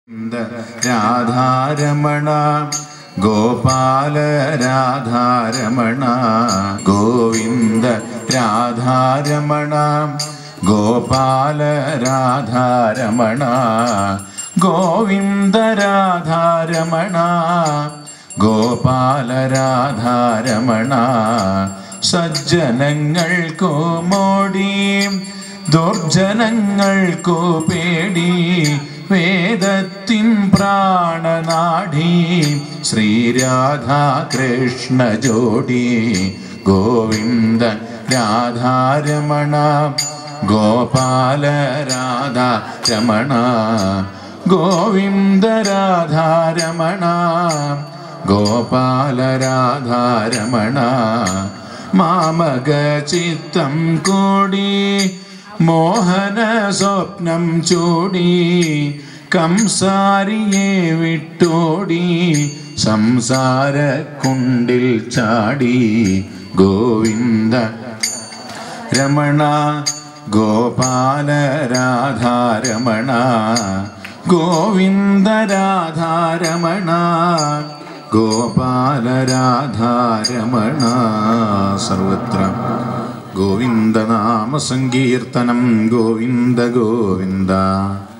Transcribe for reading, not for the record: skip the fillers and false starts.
രാധാരമണ ഗോപാല രാധാരമണ ഗോവിന്ദ രാധാരമണ ഗോപാല രാധാരമണ ഗോവിന്ദ രാധാരമണ ഗോപാല രാധാരമണ സജ്ജനങ്ങൾക്കു മോടി ദുർജനങ്ങൾക്കു പേടി വേദത്തിൻ പ്രാണനാടി ശ്രീരാധാകൃഷ്ണ ജോഡി ഗോവിന്ദ രാധാരമണ ഗോപാല രാധാരമണ ഗോവിന്ദ രാധാരമണ ഗോപാല രാധാരമണ മാമക ചിത്തം കൂടി മോഹന സ്വപ്നം ചൂടി കംസാരിയെ വിട്ടോടി സംസാര കുണ്ടിൽ ചാടി ഗോവിന്ദ രമണ ഗോപാല രാധാരമണ ഗോവിന്ദ രാധാരമണ ഗോപാല രാധാരമണ. സർവത്ര ഗോവിന്ദനാമ സങ്കീർത്തനം ഗോവിന്ദ ഗോവിന്ദ.